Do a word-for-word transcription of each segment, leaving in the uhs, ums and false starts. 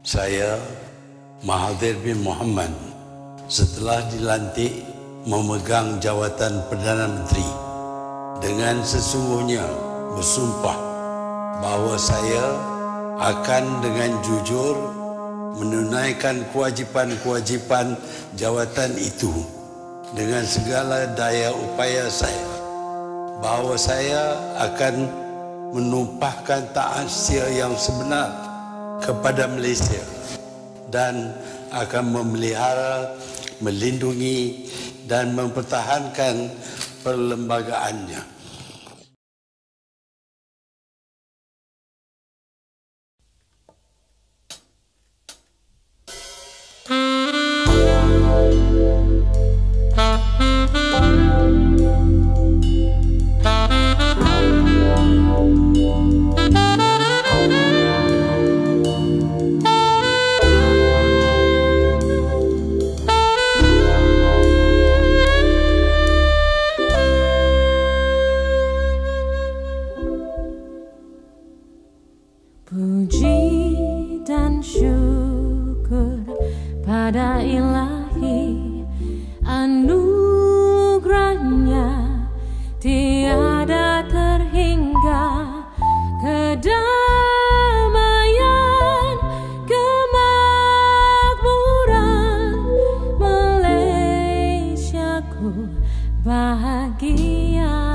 Saya, Mahathir bin Mohamad, setelah dilantik memegang jawatan Perdana Menteri, dengan sesungguhnya bersumpah bahawa saya akan dengan jujur menunaikan kewajipan-kewajipan jawatan itu dengan segala daya upaya saya, bahawa saya akan menumpahkan taat setia yang sebenar kepada Malaysia dan akan memelihara, melindungi dan mempertahankan perlembagaannya. Puji dan syukur pada Ilahi, anugerahnya tiada terhingga, kedamaian, kemakmuran, Malaysiaku bahagia.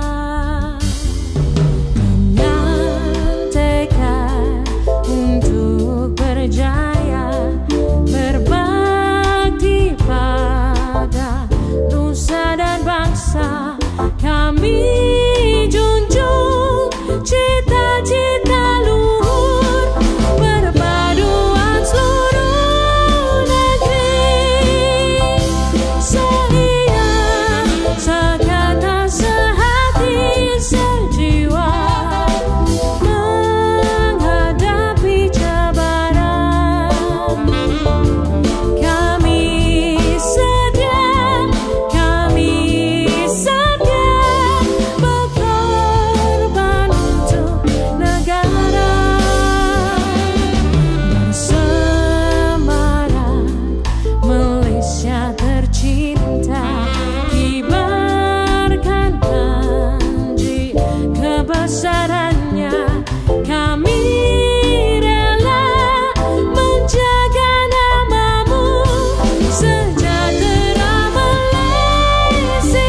Berjaya berbakti pada nusa dan bangsa, kami junjung cita-cita luhur, perpaduan seluruh negeri, seia sekata sehati sejiwa. Kebesarannya kami rela menjaga namamu, sejahtera Malaysia.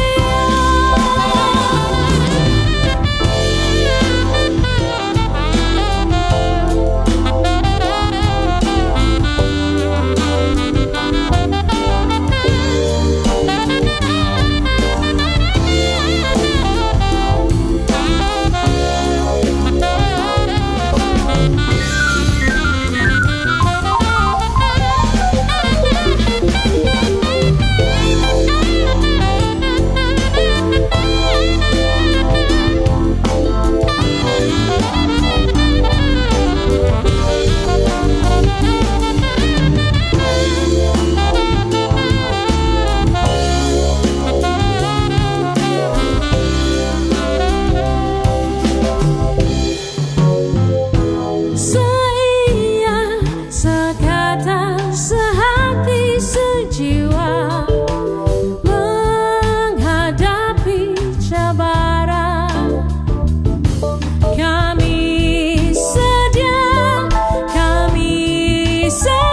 Say